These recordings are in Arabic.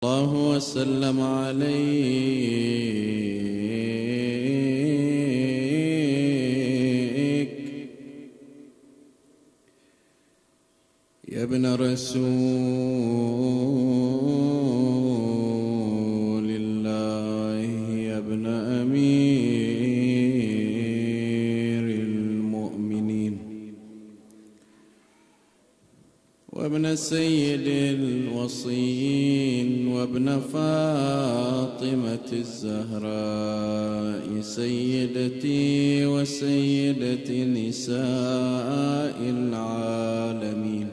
الله وسلم عليك يا ابن رسول الله يا ابن أمير المؤمنين وابن سيد الوصيين وابن فاطمة الزهراء سيدتي وسيدة نساء العالمين.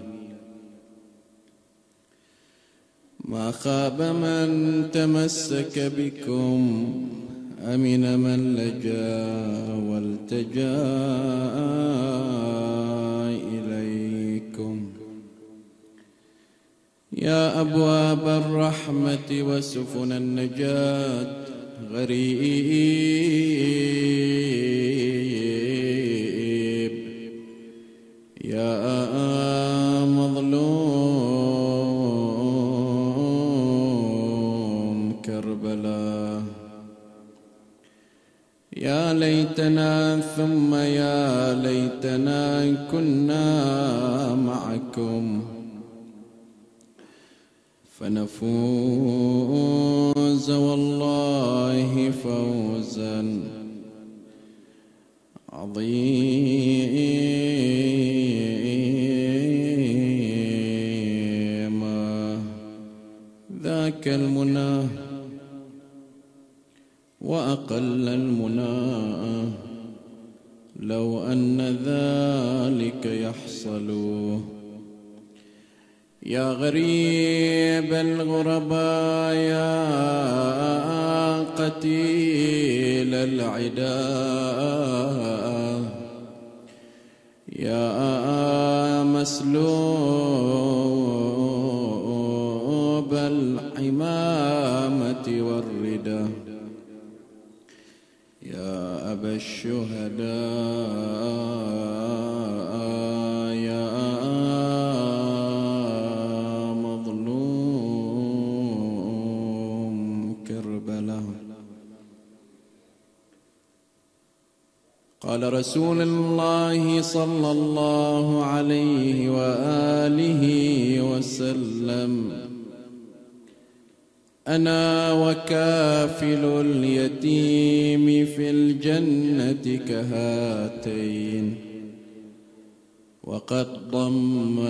ما خاب من تمسك بكم أمن من لجا والتجا إليكم. يا أبواب الرحمة وسفن النجاة غريب يا مظلوم كربلاء. يا ليتنا ثم يا ليتنا كنا معكم فنفوز والله فوزا عظيما. ذاك المنى وأقل المنى لو أن ذلك يحصل. يا غريب الغرباء يا قتيل العداء يا مسلوب العمامة والردى يا أبا الشهداء يا قال رسول الله صلى الله عليه وآله وسلم: أنا وكافل اليتيم في الجنة كهاتين. وقد ضم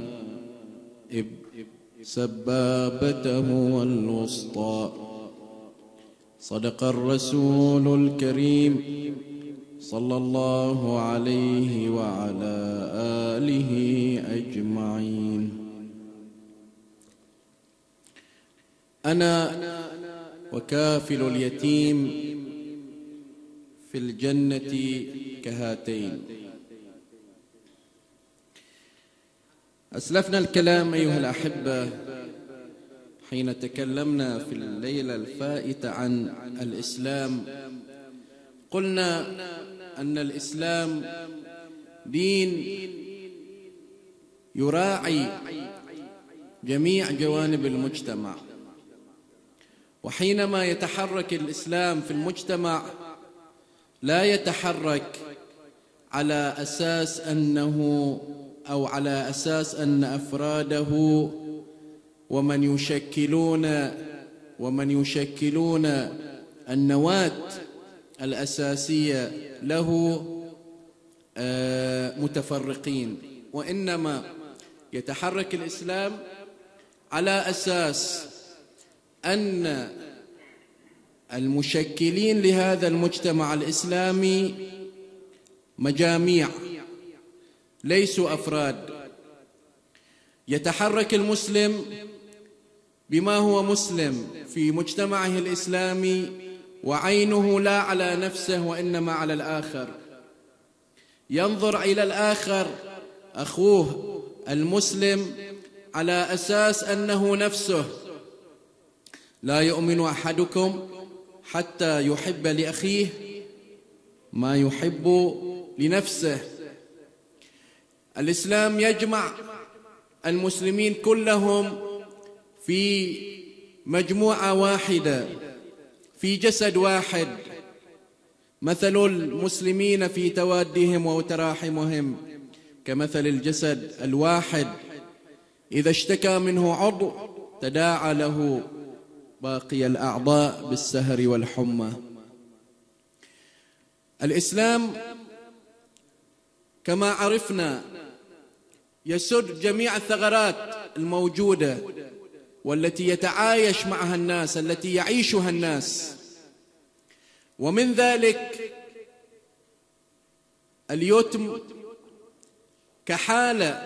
سبابته الوسطى. صدق الرسول الكريم صلى الله عليه وعلى آله أجمعين. أنا وكافل اليتيم في الجنة كهاتين. أسلفنا الكلام أيها الأحبة حين تكلمنا في الليلة الفائتة عن الإسلام. قلنا أن الإسلام دين يراعي جميع جوانب المجتمع، وحينما يتحرك الإسلام في المجتمع لا يتحرك على أساس أنه أو على أساس أن أفراده ومن يشكلون النواة الأساسية له متفرقين، وإنما يتحرك الإسلام على أساس أن المشكلين لهذا المجتمع الإسلامي مجاميع ليسوا أفراد. يتحرك المسلم بما هو مسلم في مجتمعه الإسلامي وعينه لا على نفسه وإنما على الآخر. ينظر إلى الآخر أخوه المسلم على أساس أنه نفسه. لا يؤمن أحدكم حتى يحب لأخيه ما يحب لنفسه. الإسلام يجمع المسلمين كلهم في مجموعة واحدة في جسد واحد، مثل المسلمين في توادهم وتراحمهم كمثل الجسد الواحد إذا اشتكى منه عضو تداعى له باقي الأعضاء بالسهر والحمى. الإسلام كما عرفنا يسد جميع الثغرات الموجودة والتي يتعايش معها الناس، التي يعيشها الناس، ومن ذلك اليتم كحالة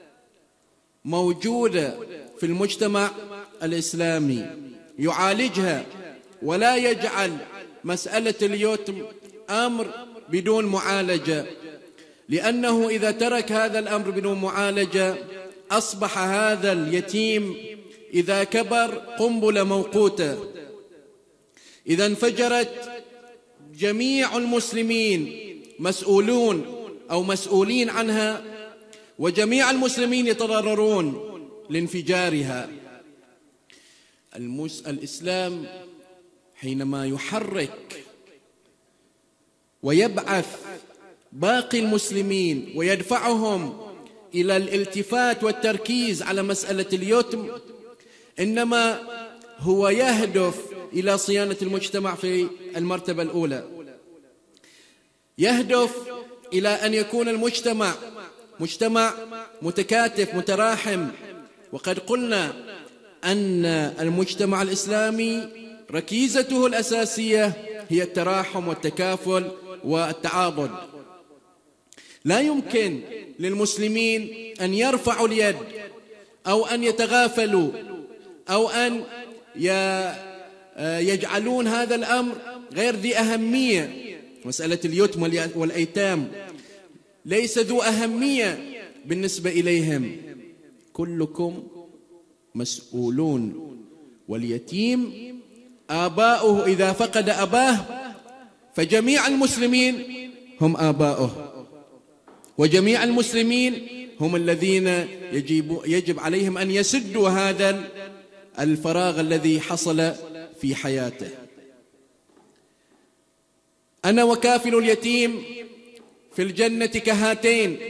موجودة في المجتمع الإسلامي يعالجها، ولا يجعل مسألة اليتم أمر بدون معالجة، لأنه إذا ترك هذا الأمر بدون معالجة أصبح هذا اليتيم إذا كبر قنبلة موقوتة. إذا انفجرت جميع المسلمين مسؤولون أو مسؤولين عنها، وجميع المسلمين يتضررون لانفجارها. الإسلام حينما يحرك ويبعث باقي المسلمين ويدفعهم إلى الالتفات والتركيز على مسألة اليتم، إنما هو يهدف إلى صيانة المجتمع في المرتبة الأولى، يهدف إلى أن يكون المجتمع مجتمع متكاتف متراحم. وقد قلنا أن المجتمع الإسلامي ركيزته الأساسية هي التراحم والتكافل والتعاضد. لا يمكن للمسلمين أن يرفعوا اليد أو أن يتغافلوا أو أن يجعلون هذا الأمر غير ذي أهمية. مسألة اليتم والأيتام ليس ذو أهمية بالنسبة إليهم. كلكم مسؤولون، واليتيم آباؤه إذا فقد أباه فجميع المسلمين هم آباؤه، وجميع المسلمين هم الذين يجب عليهم أن يسدوا هذا الفراغ الذي حصل في حياته. أنا وكافل اليتيم في الجنة كهاتين.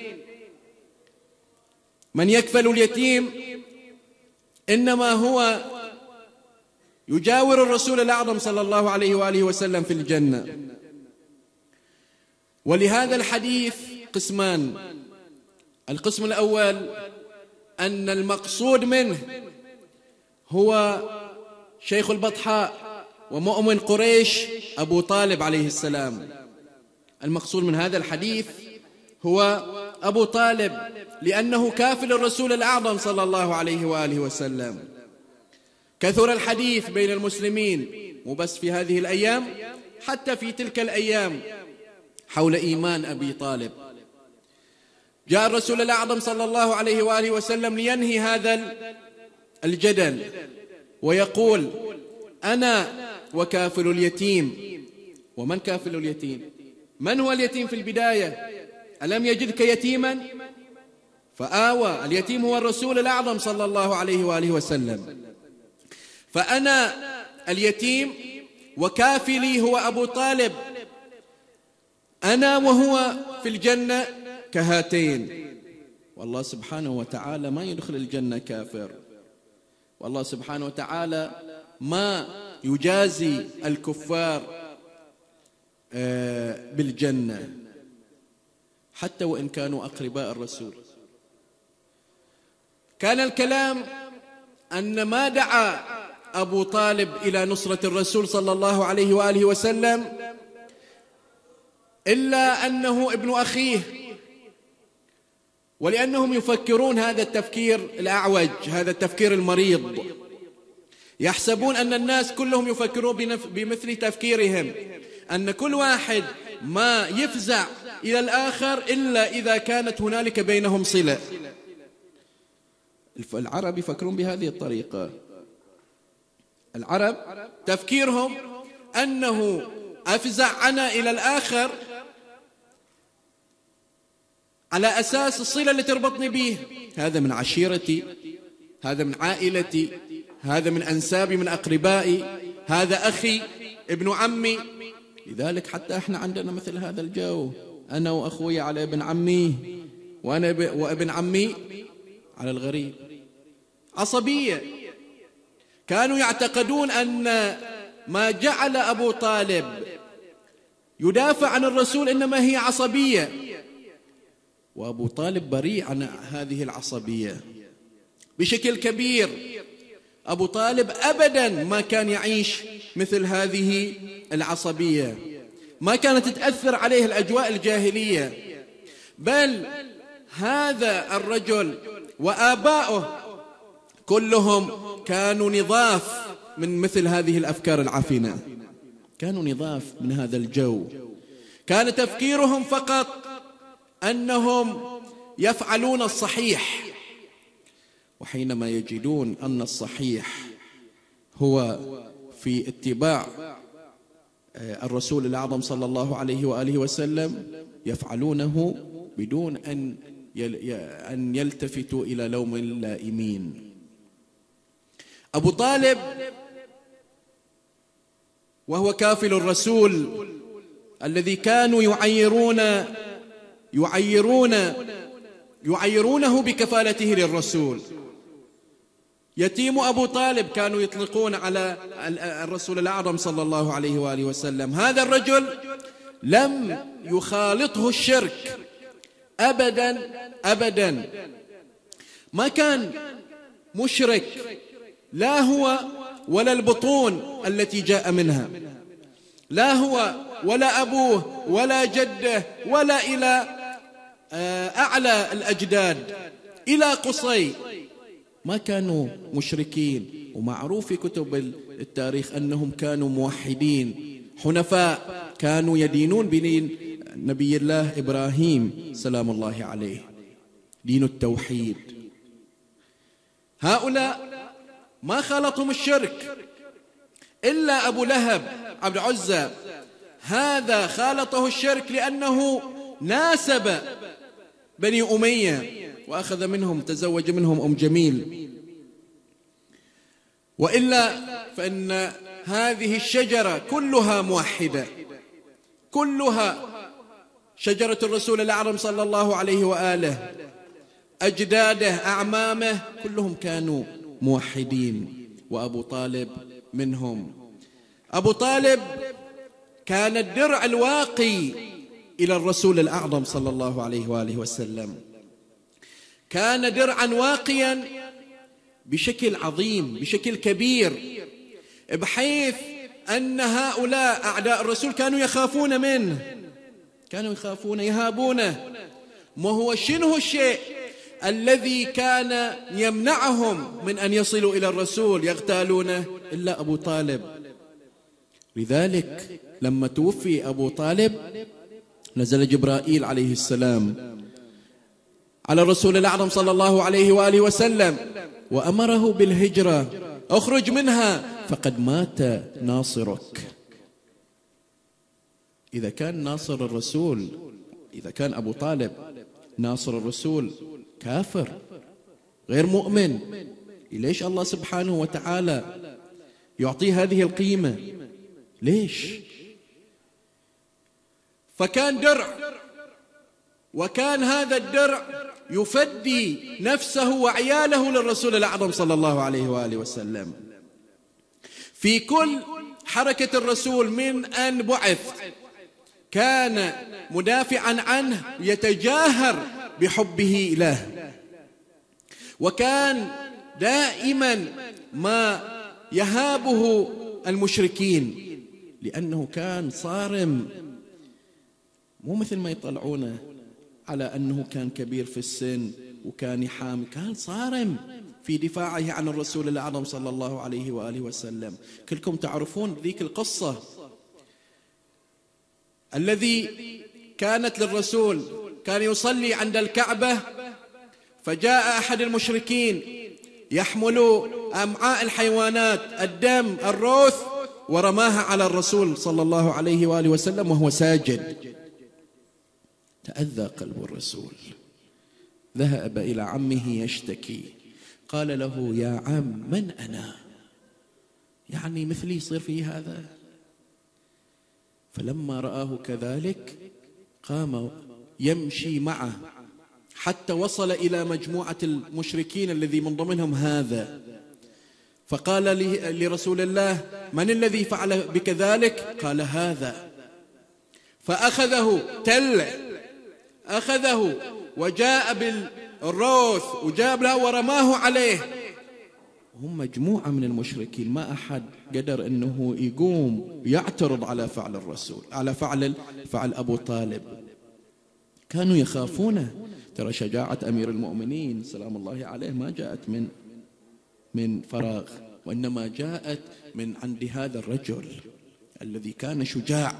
من يكفل اليتيم إنما هو يجاور الرسول الأعظم صلى الله عليه وآله وسلم في الجنة. ولهذا الحديث قسمان: القسم الأول أن المقصود منه هو شيخ البطحاء ومؤمن قريش أبو طالب عليه السلام. المقصود من هذا الحديث هو أبو طالب، لأنه كافل الرسول الأعظم صلى الله عليه وآله وسلم. كثر الحديث بين المسلمين، مو بس في هذه الأيام، حتى في تلك الأيام، حول إيمان أبي طالب. جاء الرسول الأعظم صلى الله عليه وآله وسلم لينهي هذا الجدل ويقول: أنا وكافل اليتيم. ومن كافل اليتيم؟ من هو اليتيم في البداية؟ ألم يجدك يتيما فآوى؟ اليتيم هو الرسول الأعظم صلى الله عليه وآله وسلم. فأنا اليتيم وكافلي هو أبو طالب، أنا وهو في الجنة كهاتين. والله سبحانه وتعالى ما يدخل الجنة كافر، والله سبحانه وتعالى ما يجازي الكفار بالجنة حتى وإن كانوا أقرباء الرسول. كان الكلام أن ما دعا أبو طالب إلى نصرة الرسول صلى الله عليه وآله وسلم إلا أنه ابن أخيه، ولأنهم يفكرون هذا التفكير الأعوج، هذا التفكير المريض. يحسبون أن الناس كلهم يفكرون بمثل تفكيرهم، أن كل واحد ما يفزع إلى الآخر إلا إذا كانت هنالك بينهم صلة. العرب يفكرون بهذه الطريقة. العرب تفكيرهم أنه أفزع أنا إلى الآخر على أساس الصلة اللي تربطني به، هذا من عشيرتي، هذا من عائلتي، هذا من أنسابي من أقربائي، هذا أخي ابن عمي. لذلك حتى احنا عندنا مثل هذا الجو، أنا وأخوي على ابن عمي، وأنا وابن عمي على الغريب. عصبية. كانوا يعتقدون أن ما جعل أبو طالب يدافع عن الرسول إنما هي عصبية، وأبو طالب بريء عن هذه العصبية بشكل كبير. أبو طالب أبدا ما كان يعيش مثل هذه العصبية، ما كانت تأثر عليه الأجواء الجاهلية، بل هذا الرجل وآباؤه كلهم كانوا نظاف من مثل هذه الأفكار العفنة، كانوا نظاف من هذا الجو. كان تفكيرهم فقط أنهم يفعلون الصحيح، وحينما يجدون أن الصحيح هو في اتباع الرسول الأعظم صلى الله عليه وآله وسلم يفعلونه بدون أن يلتفتوا إلى لوم اللائمين. أبو طالب وهو كافل الرسول الذي كانوا يعيرونه بكفالته للرسول. يتيم أبو طالب كانوا يطلقون على الرسول الأعظم صلى الله عليه وآله وسلم. هذا الرجل لم يخالطه الشرك أبدا أبدا، ما كان مشرك، لا هو ولا البطون التي جاء منها، لا هو ولا أبوه ولا جده ولا إلى أعلى الأجداد إلى قصي، ما كانوا مشركين. ومعروف في كتب التاريخ أنهم كانوا موحدين حنفاء، كانوا يدينون بدين نبي الله إبراهيم سلام الله عليه، دين التوحيد. هؤلاء ما خلطهم الشرك إلا أبو لهب عبد عزة، هذا خالطه الشرك لأنه ناسب بني أمية وأخذ منهم، تزوج منهم أم جميل. وإلا فإن هذه الشجرة كلها موحدة، كلها شجرة الرسول الأعظم صلى الله عليه وآله، أجداده أعمامه كلهم كانوا موحدين، وأبو طالب منهم. أبو طالب كان الدرع الواقي إلى الرسول الأعظم صلى الله عليه وآله وسلم، كان درعا واقيا بشكل عظيم بشكل كبير، بحيث أن هؤلاء أعداء الرسول كانوا يخافون منه، كانوا يخافون يهابونه. ما هو شنو الشيء الذي كان يمنعهم من أن يصلوا إلى الرسول يغتالونه؟ إلا أبو طالب. لذلك لما توفي أبو طالب نزل جبرائيل عليه السلام على الرسول الأعظم صلى الله عليه وآله وسلم وأمره بالهجرة، اخرج منها فقد مات ناصرك. إذا كان ناصر الرسول، إذا كان أبو طالب ناصر الرسول كافر غير مؤمن، ليش الله سبحانه وتعالى يعطيه هذه القيمة؟ ليش؟ فكان درع، وكان هذا الدرع يفدي نفسه وعياله للرسول الأعظم صلى الله عليه وآله وسلم. في كل حركة الرسول من أن بعث كان مدافعا عنه، يتجاهر بحبه له، وكان دائما ما يهابه المشركين لأنه كان صارم، مو مثل ما يطلعونه على أنه كان كبير في السن وكان يحامي، كان صارم في دفاعه عن الرسول الأعظم صلى الله عليه وآله وسلم. كلكم تعرفون ذيك القصة الذي كانت للرسول، كان يصلي عند الكعبة فجاء أحد المشركين يحمل أمعاء الحيوانات، الدم، الروث، ورماها على الرسول صلى الله عليه وآله وسلم وهو ساجد. تأذى قلب الرسول، ذهب إلى عمه يشتكي، قال له: يا عم، من أنا؟ يعني مثلي يصير فيه هذا؟ فلما رآه كذلك قام يمشي معه حتى وصل إلى مجموعة المشركين الذي من ضمنهم هذا، فقال لرسول الله: من الذي فعل بك ذلك؟ قال: هذا. فأخذه أخذه وجاء بالروث وجاب له ورماه عليه. هم مجموعة من المشركين، ما أحد قدر أنه يقوم يعترض على فعل الرسول، على فعل أبو طالب. كانوا يخافونه. ترى شجاعة أمير المؤمنين سلام الله عليه ما جاءت من فراغ، وإنما جاءت من عند هذا الرجل الذي كان شجاع.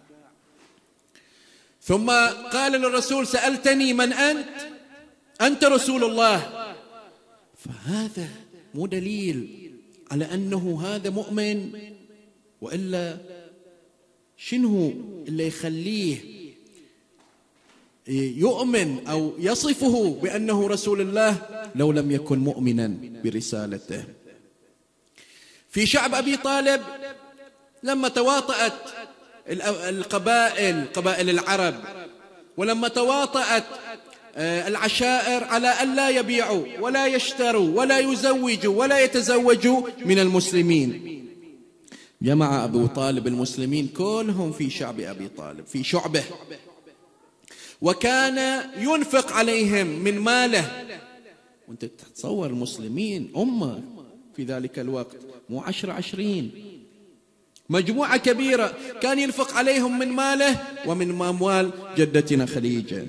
ثم قال للرسول: سألتني من أنت؟ أنت رسول الله. فهذا مو دليل على أنه هذا مؤمن، وإلا شنو اللي يخليه يؤمن أو يصفه بأنه رسول الله لو لم يكن مؤمنا برسالته؟ في شعب أبي طالب لما تواطأت قبائل العرب، ولما تواطأت العشائر على أن لا يبيعوا ولا يشتروا ولا يزوجوا ولا يتزوجوا من المسلمين، جمع أبو طالب المسلمين كلهم في شعب أبي طالب في شعبه، وكان ينفق عليهم من ماله. وانت تتصور المسلمين أمة في ذلك الوقت، مو 20 مجموعة كبيرة، كان ينفق عليهم من ماله ومن أموال جدتنا خديجة،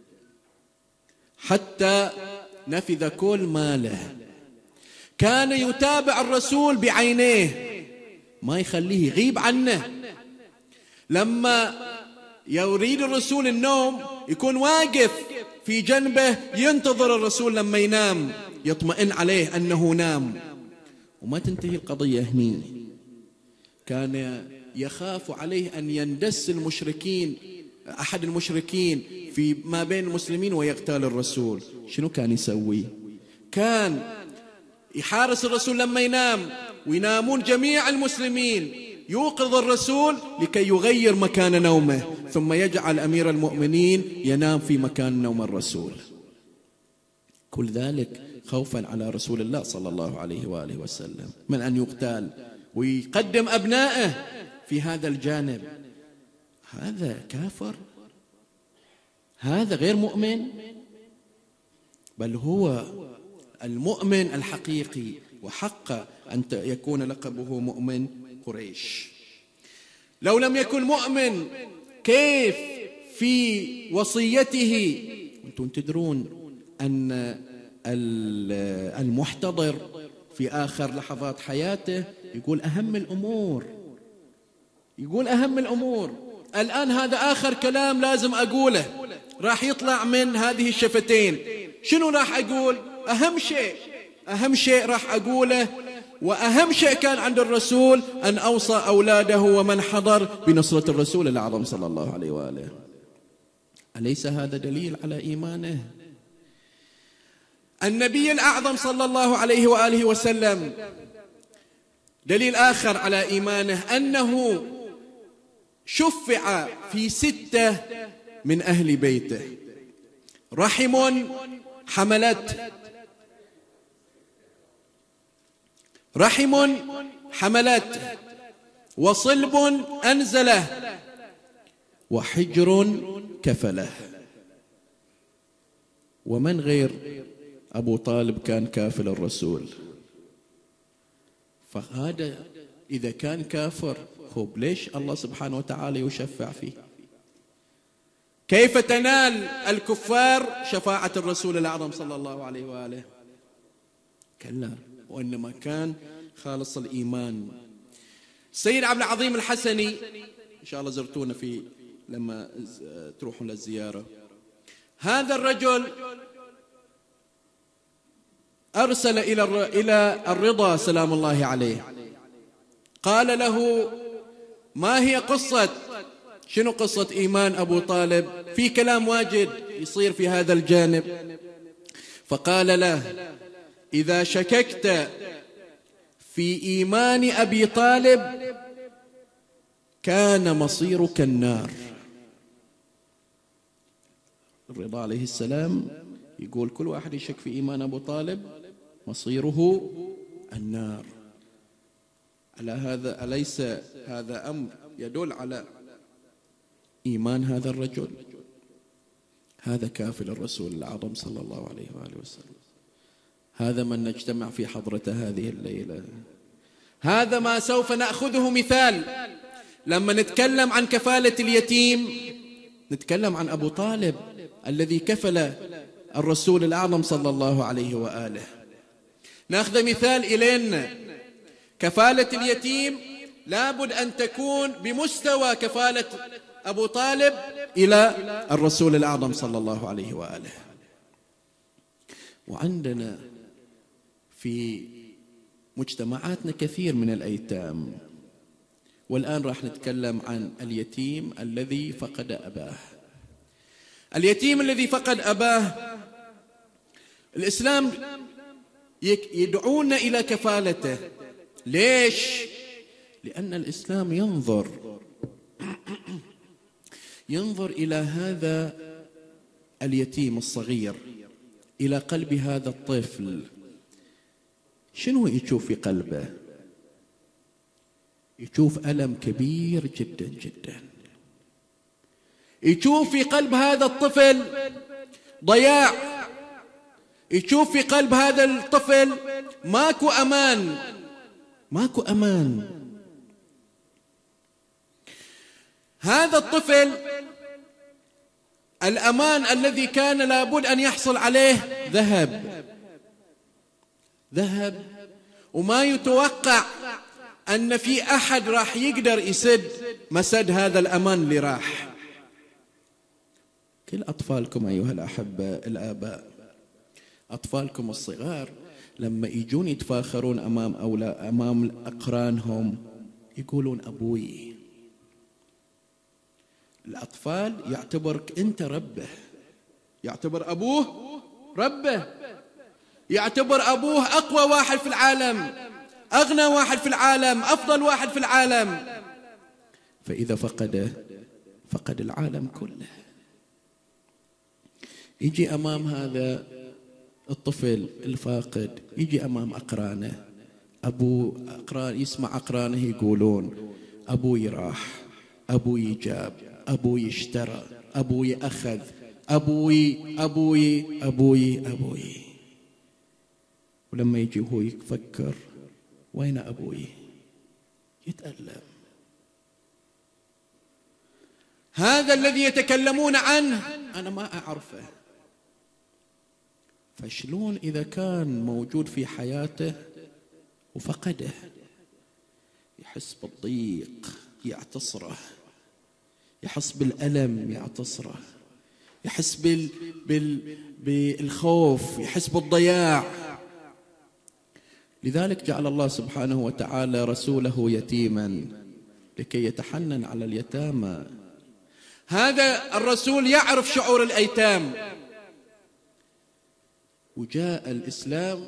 حتى نفذ كل ماله. كان يتابع الرسول بعينيه، ما يخليه يغيب عنه. لما يريد الرسول النوم يكون واقف في جنبه ينتظر الرسول لما ينام، يطمئن عليه أنه نام. وما تنتهي القضية هني، كان يخاف عليه أن يندس المشركين، أحد المشركين في ما بين المسلمين ويقتل الرسول. شنو كان يسوي؟ كان يحارس الرسول لما ينام، وينامون جميع المسلمين، يوقظ الرسول لكي يغير مكان نومه، ثم يجعل أمير المؤمنين ينام في مكان نوم الرسول. كل ذلك خوفا على رسول الله صلى الله عليه وآله وسلم من أن يقتل، ويقدم أبنائه في هذا الجانب. هذا كافر، هذا غير مؤمن، بل هو المؤمن الحقيقي، وحق أن يكون لقبه مؤمن قريش. لو لم يكن مؤمن كيف في وصيته؟ أنتم تدرون أن المحتضر في آخر لحظات حياته يقول أهم الأمور الآن، هذا آخر كلام لازم أقوله، راح يطلع من هذه الشفتين. شنو راح أقول؟ أهم شيء راح أقوله، وأهم شيء كان عند الرسول أن أوصى أولاده ومن حضر بنصرة الرسول الأعظم صلى الله عليه وآله. أليس هذا دليل على إيمانه؟ النبي الأعظم صلى الله عليه وآله وسلم دليل آخر على إيمانه، أنه شفع في 6 من أهل بيته: رحم حملت، وصلب أنزله، وحجر كفله. ومن غير أبو طالب كان كافل الرسول؟ فهذا إذا كان كافر، ليش الله سبحانه وتعالى يشفع فيه؟ كيف تنال الكفار شفاعة الرسول الأعظم صلى الله عليه وآله؟ كلا، وإنما كان خالص الإيمان. السيد عبد العظيم الحسني، إن شاء الله زرتونا لما تروحون للزيارة، هذا الرجل أرسل إلى الرضا سلام الله عليه، قال له: ما هي شنو قصة إيمان أبو طالب؟ في كلام واجد يصير في هذا الجانب. فقال له: إذا شككت في إيمان أبي طالب كان مصيرك النار. الرضا عليه السلام يقول كل واحد يشك في إيمان أبو طالب مصيره النار. على هذا أليس هذا أمر يدل على إيمان هذا الرجل؟ هذا كافل الرسول الأعظم صلى الله عليه وآله وسلم. هذا من نجتمع في حضرته هذه الليلة. هذا ما سوف نأخذه مثال لما نتكلم عن كفالة اليتيم. نتكلم عن أبو طالب الذي كفل الرسول الأعظم صلى الله عليه وآله. نأخذ مثال إلينا. كفالة اليتيم لابد أن تكون بمستوى كفالة أبو طالب إلى الرسول الأعظم صلى الله عليه وآله. وعندنا في مجتمعاتنا كثير من الأيتام، والآن راح نتكلم عن اليتيم الذي فقد أباه. اليتيم الذي فقد أباه الإسلام يدعونا إلى كفالته. ليش؟ لأن الإسلام ينظر إلى هذا اليتيم الصغير، إلى قلب هذا الطفل. شنو يشوف في قلبه؟ يشوف ألم كبير جدا جدا. يشوف في قلب هذا الطفل ضياع. يشوف في قلب هذا الطفل ماكو أمان، ماكو أمان. هذا الطفل الأمان الذي كان لابد أن يحصل عليه ذهب، وما يتوقع أن في أحد راح يقدر يسد مسد هذا الأمان اللي راح. كل أطفالكم أيها الأحبة الآباء، أطفالكم الصغار لما يجون يتفاخرون أمام أقرانهم يقولون أبوي. الأطفال يعتبرك أنت ربه، يعتبر أبوه ربه، يعتبر أبوه أقوى واحد في العالم، أغنى واحد في العالم، أفضل واحد في العالم. فإذا فقده فقد العالم كله. يجي أمام هذا الطفل الفاقد، يجي أمام أقرانه، يسمع أقرانه يقولون أبوي راح، أبوي جاب، أبوي اشترى، أبوي أخذ، أبوي أبوي أبوي أبوي. ولما يجي هو يفكر وين أبوي يتألم. هذا الذي يتكلمون عنه أنا ما أعرفه. فشلون إذا كان موجود في حياته وفقده؟ يحس بالضيق يعتصره، يحس بالألم يعتصره، يحس بالخوف، يحس بالضياع. لذلك جعل الله سبحانه وتعالى رسوله يتيما لكي يتحنن على اليتامى. هذا الرسول يعرف شعور الأيتام، وجاء الإسلام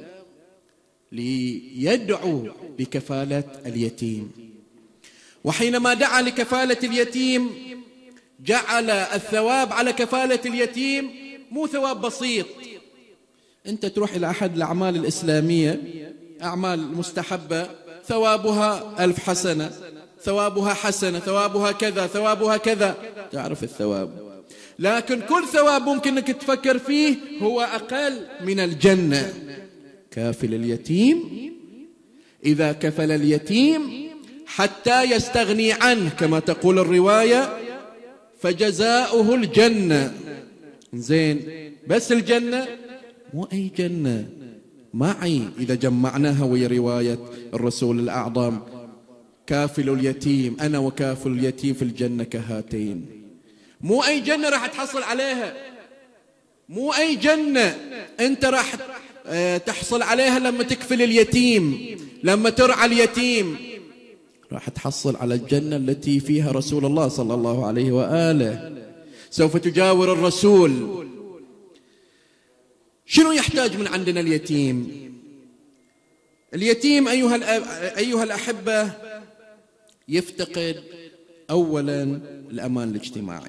ليدعو لكفالة اليتيم. وحينما دعا لكفالة اليتيم جعل الثواب على كفالة اليتيم مو ثواب بسيط. أنت تروح إلى أحد الأعمال الإسلامية، أعمال مستحبة، ثوابها 1000 حسنة، ثوابها حسنة، ثوابها كذا، ثوابها كذا، تعرف الثواب. لكن كل ثواب ممكن أنك تفكر فيه هو أقل من الجنة. كافل اليتيم إذا كفل اليتيم حتى يستغني عنه كما تقول الرواية فجزاؤه الجنة. زين، بس الجنة مو أي جنة، معي إذا جمعناها ويا رواية الرسول الأعظم كافل اليتيم، أنا وكافل اليتيم في الجنة كهاتين. مو أي جنة راح تحصل عليها، مو أي جنة أنت راح تحصل عليها لما تكفل اليتيم، لما ترعى اليتيم. راح تحصل على الجنة التي فيها رسول الله صلى الله عليه وآله، سوف تجاور الرسول. شنو يحتاج من عندنا اليتيم؟ اليتيم أيها الأحبة يفتقد أولا الأمان الاجتماعي،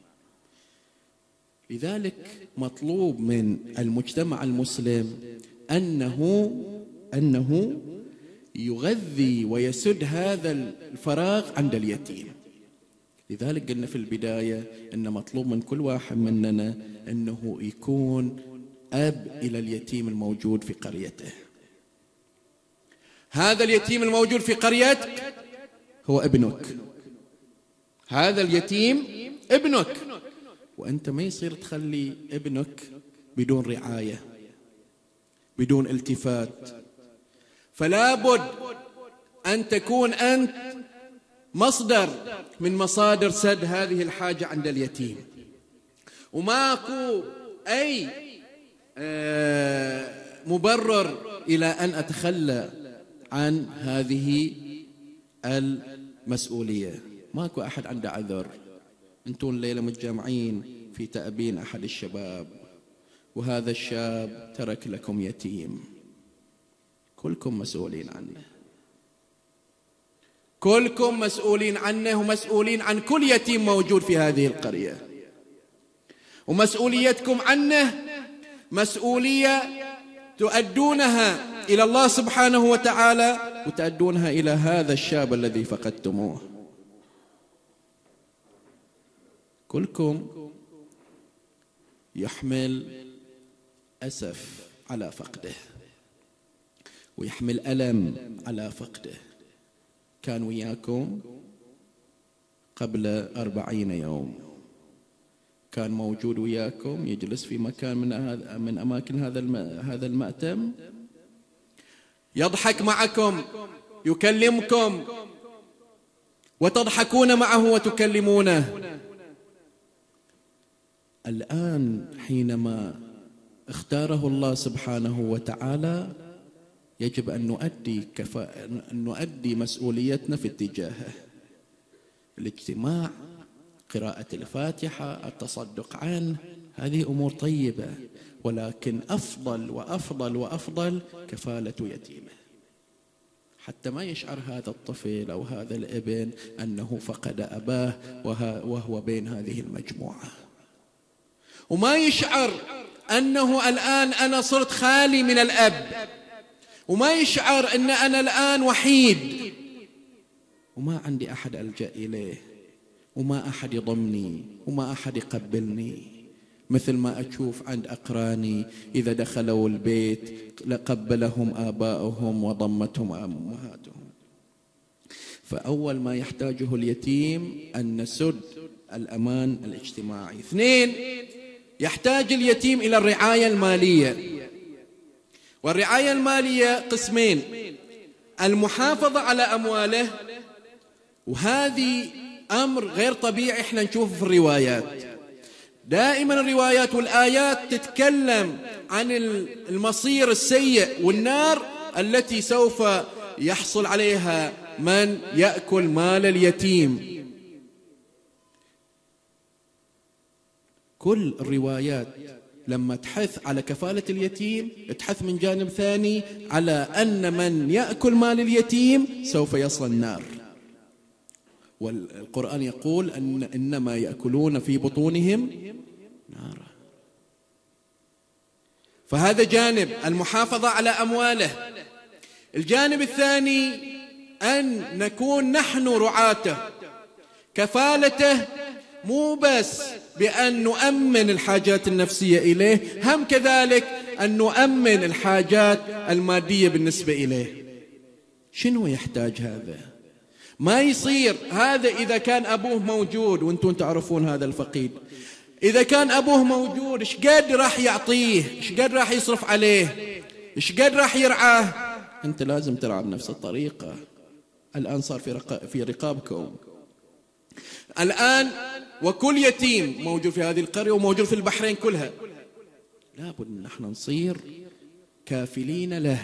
لذلك مطلوب من المجتمع المسلم أنه يغذي ويسد هذا الفراغ عند اليتيم. لذلك قلنا في البداية أن مطلوب من كل واحد مننا أنه يكون أب إلى اليتيم الموجود في قريته. هذا اليتيم الموجود في قريتك هو ابنك، هذا اليتيم ابنك، وأنت ما يصير تخلي ابنك بدون رعاية بدون التفات. فلا بد أن تكون أنت مصدر من مصادر سد هذه الحاجة عند اليتيم، وماكو أي مبرر إلى أن أتخلى عن هذه المسؤولية. ماكو أحد عنده عذر. أنتم الليلة متجمعين في تأبين أحد الشباب، وهذا الشاب ترك لكم يتيم، كلكم مسؤولين عنه، كلكم مسؤولين عنه، ومسؤولين عن كل يتيم موجود في هذه القرية. ومسؤوليتكم عنه مسؤولية تؤدونها إلى الله سبحانه وتعالى، وتؤدونها إلى هذا الشاب الذي فقدتموه. كلكم يحمل أسف على فقده، ويحمل ألم على فقده. كان وياكم قبل 40 يوم، كان موجود وياكم، يجلس في مكان من أماكن هذا المأتم، يضحك معكم، يكلمكم، وتضحكون معه وتكلمونه. الآن حينما اختاره الله سبحانه وتعالى يجب أن نؤدي مسؤوليتنا في اتجاهه. الاجتماع، قراءة الفاتحة، التصدق عنه، هذه أمور طيبة، ولكن أفضل وأفضل وأفضل كفالة يتيمه، حتى ما يشعر هذا الطفل أو هذا الابن أنه فقد أباه وهو بين هذه المجموعة، وما يشعر أنه الآن أنا صرت خالي من الأب، وما يشعر أن أنا الآن وحيد وما عندي أحد ألجأ إليه، وما أحد يضمني، وما أحد يقبلني، مثل ما أشوف عند أقراني إذا دخلوا البيت لقبلهم آباؤهم وضمتهم أمهاتهم. فأول ما يحتاجه اليتيم أن نسد الأمان الاجتماعي. 2، يحتاج اليتيم إلى الرعاية المالية، والرعاية المالية قسمين: المحافظة على أمواله، وهذه أمر غير طبيعي احنا نشوفه في الروايات. دائما الروايات والآيات تتكلم عن المصير السيء والنار التي سوف يحصل عليها من يأكل مال اليتيم. كل الروايات لما تحث على كفالة اليتيم تحث من جانب ثاني على أن من يأكل مال اليتيم سوف يصل النار. والقرآن يقول أن إنما يأكلون في بطونهم نارا. فهذا جانب المحافظة على أمواله. الجانب الثاني أن نكون نحن رعاته. كفالته مو بس بأن نؤمن الحاجات النفسية إليه، هم كذلك أن نؤمن الحاجات المادية بالنسبة إليه. شنو يحتاج هذا؟ ما يصير هذا إذا كان أبوه موجود، وانتم تعرفون هذا الفقيد، إذا كان أبوه موجود إيش قد راح يعطيه، إيش قد راح يصرف عليه، إيش قد راح يرعاه. أنت لازم ترعى بنفس الطريقة. الآن صار في رقابكم الآن، وكل يتيم موجود في هذه القرية وموجود في البحرين كلها، لابد أن نحن نصير كافلين له.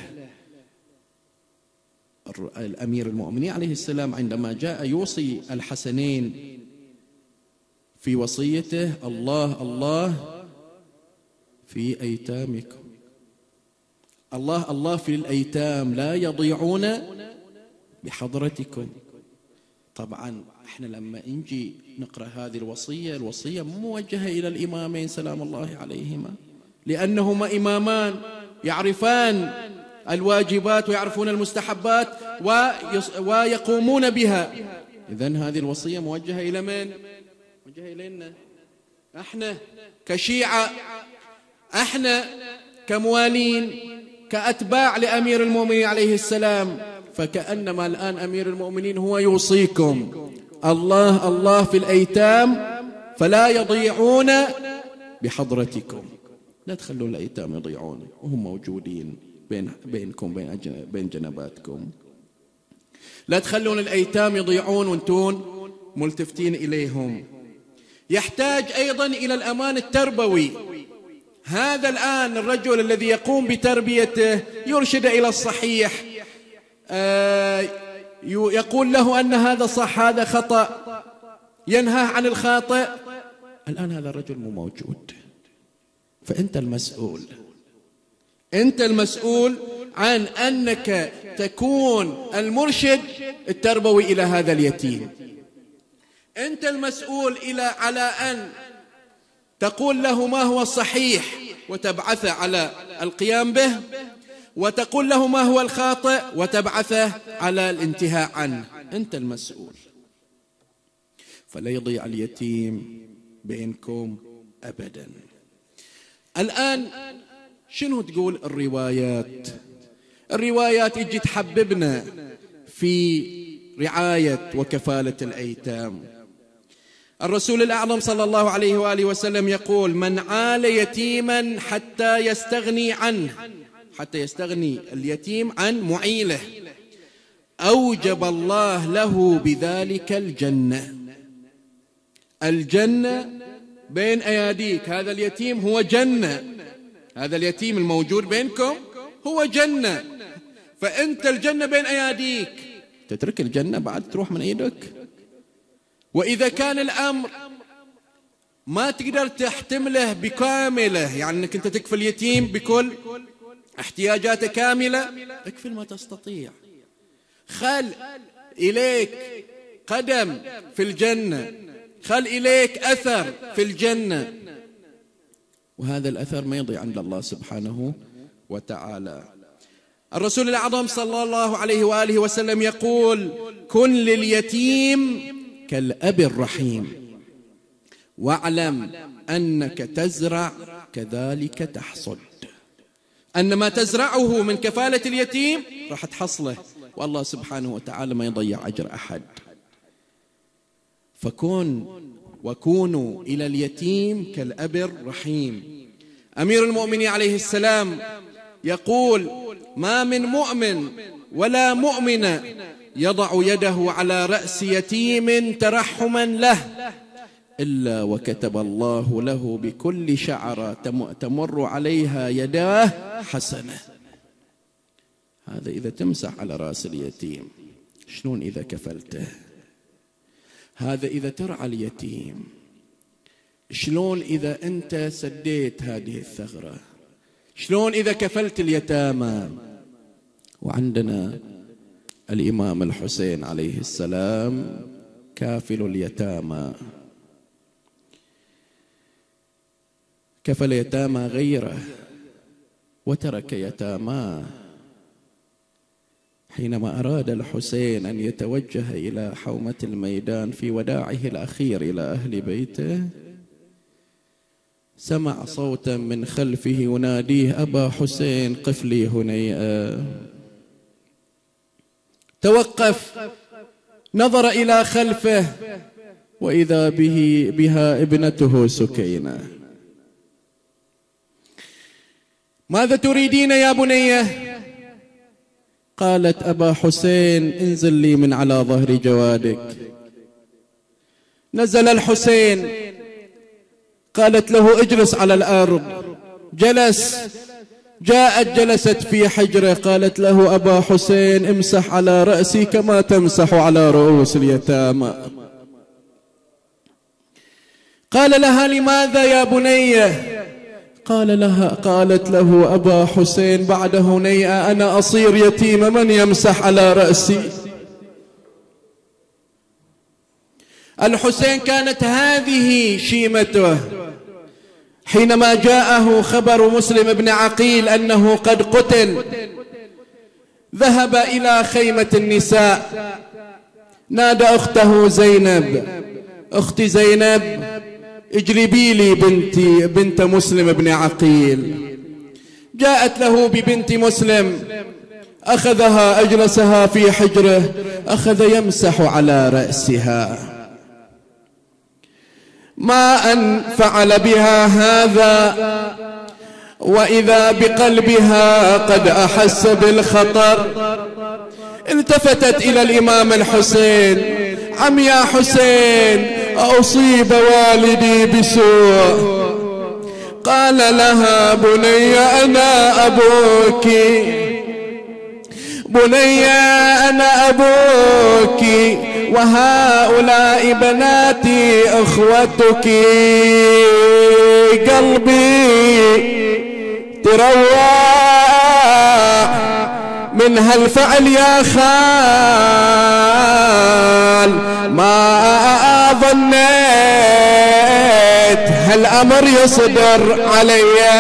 الأمير المؤمنين عليه السلام عندما جاء يوصي الحسنين في وصيته: الله الله في أيتامكم، الله في الأيتام لا يضيعون بحضرتكم. طبعا احنا لما نجي نقرأ هذه الوصية موجهة إلى الإمامين سلام الله عليهما، لأنهما إمامان يعرفان الواجبات ويعرفون المستحبات ويقومون بها. إذن هذه الوصية موجهة إلى من؟ موجهة إلينا احنا كشيعة، احنا كموالين، كأتباع لأمير المؤمنين عليه السلام. فكأنما الآن أمير المؤمنين هو يوصيكم الله في الأيتام فلا يضيعون بحضرتكم. لا تخلوا الأيتام يضيعون وهم موجودين بينكم بين جنباتكم. لا تخلون الأيتام يضيعون وانتون ملتفتين إليهم. يحتاج أيضا إلى الأمان التربوي. هذا الآن الرجل الذي يقوم بتربيته يرشد إلى الصحيح، يقول له أن هذا صح هذا خطأ، ينهى عن الخاطئ. الآن هذا الرجل مو موجود، فأنت المسؤول. أنت المسؤول عن أنك تكون المرشد التربوي إلى هذا اليتيم. أنت المسؤول على أن تقول له ما هو الصحيح وتبعثه على القيام به، وتقول له ما هو الخاطئ وتبعثه على الانتهاء عنه. أنت المسؤول. فلا يضيع اليتيم بينكم أبدا. الآن شنو تقول الروايات يجي تحببنا في رعاية وكفالة الأيتام. الرسول الأعظم صلى الله عليه وآله وسلم يقول: من عال يتيما حتى يستغني اليتيم عن معيله أوجب الله له بذلك الجنة بين أياديك. هذا اليتيم هو جنة، هذا اليتيم الموجود بينكم هو جنة، فأنت الجنة بين أياديك. تترك الجنة بعد تروح من أيدك. وإذا كان الأمر ما تقدر تحتمله بكامله، يعني أنك أنت تكفل اليتيم بكل احتياجاته كاملة، اكفل ما تستطيع. خل إليك قدم في الجنة، خل إليك أثر في الجنة، وهذا الأثر ما يضيع عند الله سبحانه وتعالى. الرسول الأعظم صلى الله عليه وآله وسلم يقول: كن لليتيم كالأب الرحيم واعلم أنك تزرع كذلك تحصد. أن ما تزرعه من كفالة اليتيم راح تحصله، والله سبحانه وتعالى ما يضيع أجر أحد. وكونوا إلى اليتيم كالأب الرحيم. أمير المؤمنين عليه السلام يقول: ما من مؤمن ولا مؤمنة يضع يده على رأس يتيم ترحما له إلا وكتب الله له بكل شعرة تمر عليها يداه حسنة. هذا إذا تمسح على رأس اليتيم، شلون إذا كفلته؟ هذا إذا ترعى اليتيم، شلون إذا أنت سديت هذه الثغرة؟ شلون إذا كفلت اليتامى؟ وعندنا الإمام الحسين عليه السلام كافل اليتامى، كفل يتامى غيره وترك يتاماه. حينما أراد الحسين أن يتوجه إلى حومة الميدان في وداعه الأخير إلى أهل بيته، سمع صوتا من خلفه يناديه: أبا حسين قف لي هنيئا. توقف، نظر إلى خلفه وإذا بها ابنته سكينة. ماذا تريدين يا بنية؟ قالت: أبا حسين انزل لي من على ظهر جوادك. نزل الحسين، قالت له: اجلس على الأرض. جلس، جاءت جلست في حجره، قالت له: أبا حسين امسح على رأسي كما تمسح على رؤوس اليتامى. قال لها: لماذا يا بنية؟ قالت له أبا حسين بعد هنيئة: أنا أصير يتيمة، من يمسح على رأسي؟ الحسين كانت هذه شيمته. حينما جاءه خبر مسلم بن عقيل أنه قد قتل، ذهب إلى خيمة النساء، نادى أخته زينب: أختي زينب، اجلبي لي بنت مسلم بن عقيل. جاءت له ببنت مسلم، أخذها أجلسها في حجره، أخذ يمسح على رأسها. ما أن فعل بها هذا وإذا بقلبها قد أحس بالخطر. التفتت إلى الإمام الحسين: عم يا حسين، أصيب والدي بسوء. قال لها: بني أنا أبوك، بني أنا أبوك، وهؤلاء بناتي أخوتك. قلبي تروع من هالفعل يا خال، ما ظنيت هالأمر يصدر علي.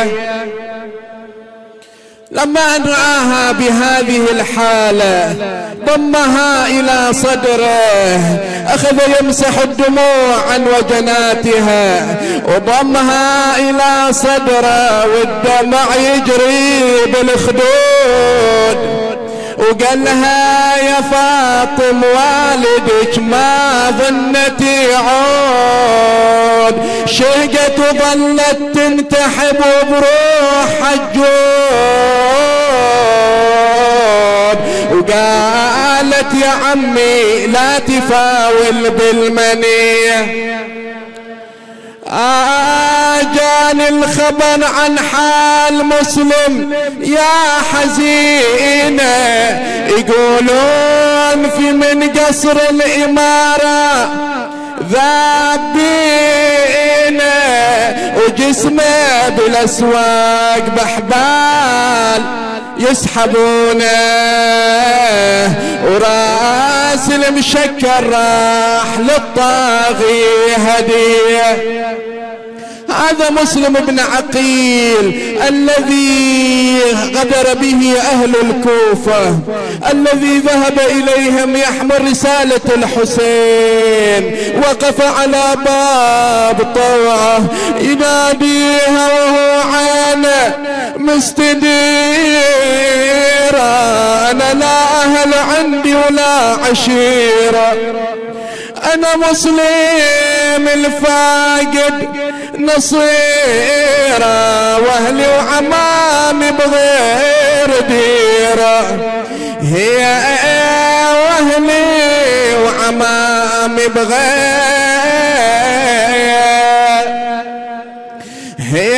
لما أن رآها بهذه الحالة ضمها إلى صدره، أخذ يمسح الدموع عن وجناتها وضمها إلى صدره والدمع يجري بالخدود، وقال لها: يا فاطم والدك ما ظنت يعود. شهقت وظلت تنتحب بروح حجود، وقالت: يا عمي لا تفاول بالمنية. جاني الخبر عن حال مسلم يا حزينة، يقولون في من قصر الإمارة ذابينه، وجسمه بالأسواق بحبال يسحبونه، وراس المشكر راح للطاغي هديه. هذا مسلم بن عقيل الذي غدر به أهل الكوفة، الذي ذهب إليهم يحمل رسالة الحسين، وقف على باب طوعه يناديها وهو عينه مستديرة: أنا لا أهل عندي ولا عشيرة، أنا مسلم الفاقد نصيرة، واهلي وعمامي بغير ديرة. هي واهلي وعمامي بغير، هي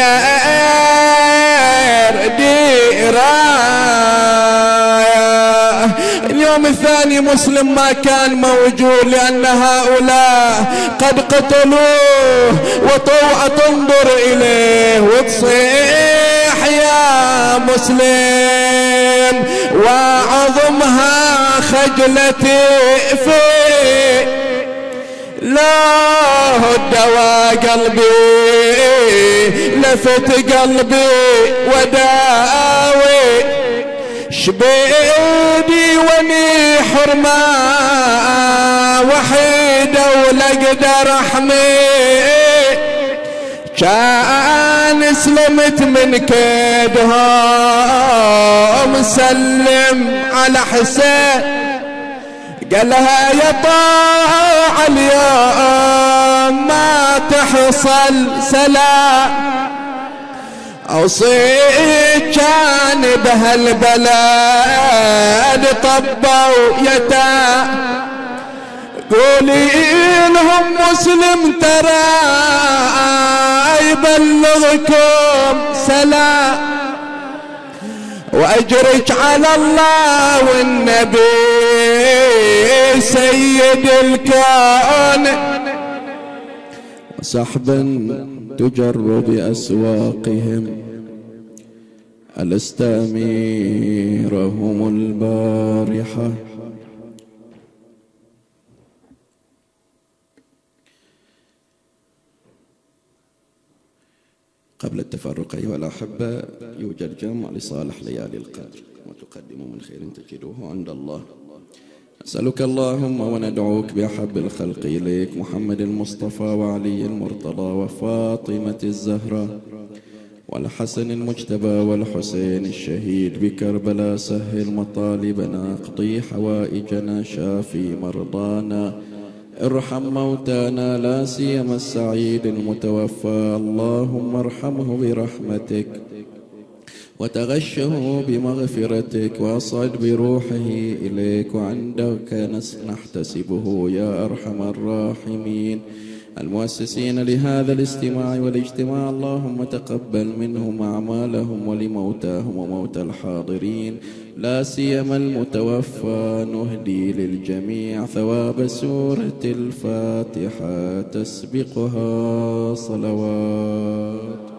ديرة. اليوم الثاني مسلم ما كان موجود، لأن هؤلاء قد قتلوه، وطوعة تنظر إليه وتصيح: يا مسلم، وعظمها خجلتي فيه، لا الدواء قلبي لفت قلبي وداوي، شبيدي وني حرمة وحيدة ولا اقدر احمي، كان سلمت من كيدها مسلم على حسين. قالها: يا طاع اليوم ما تحصل سلام، أوصيك كان بهالبلد طبوا يتام، قولي لهم مسلم ترى يبلغكم سلام، وأجرك على الله والنبي سيد الكون، صحبا تجر بأسواقهم ألست أميرهم البارحة. قبل التفرق أيها الأحبة، يوجد جمع لصالح ليالي القدر، وتقدم من خير تجدوه عند الله. نسألك اللهم وندعوك بأحب الخلق إليك محمد المصطفى وعلي المرتضى وفاطمة الزهراء والحسن المجتبى والحسين الشهيد بكربلاء، سهل مطالبنا، اقضي حوائجنا، شافي مرضانا، ارحم موتانا، لا سيما السعيد المتوفى، اللهم ارحمه برحمتك وتغشه بمغفرتك واصعد بروحه إليك، وعندك نحتسبه يا أرحم الراحمين. المؤسسين لهذا الاستماع والاجتماع اللهم تقبل منهم أعمالهم ولموتاهم وموتى الحاضرين، لا سيما المتوفى، نهدي للجميع ثواب سورة الفاتحة تسبقها صلوات.